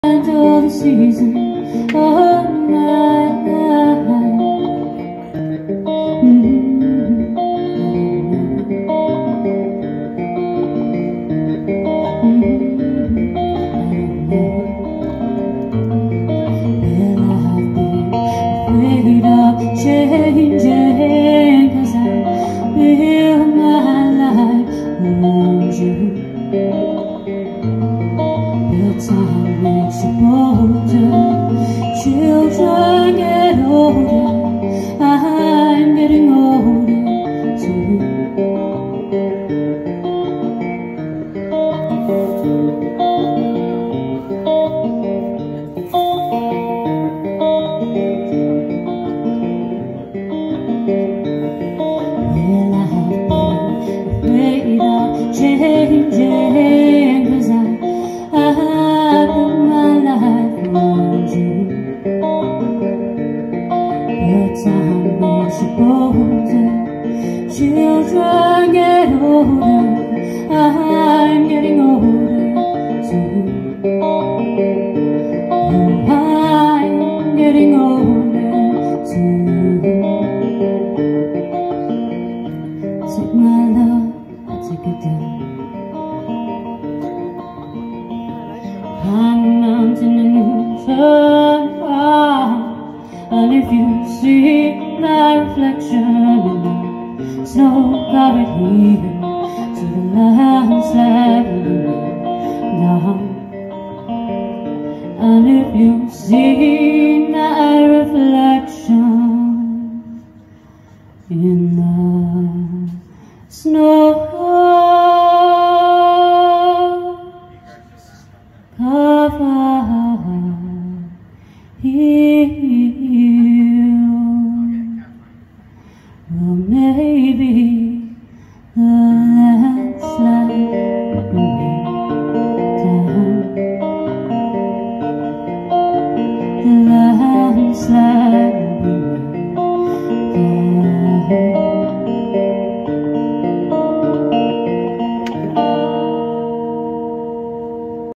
all the season of my life. Well, I've been afraid of changing, 'cause I built my life around you. But time makes you bolder, children get older, I'm getting older too. Well, I've been afraid of changing, 'cause I built my life around you. But time makes you bolder, children get older, I'm getting older too. Oh, I'm getting older too. Take my love, I take it down. Climb a mountain and you turn around, and if you see my reflection in the snow-covered hill, to the landslide down. And if you see my reflection in the snow-covered hill, well, maybe the land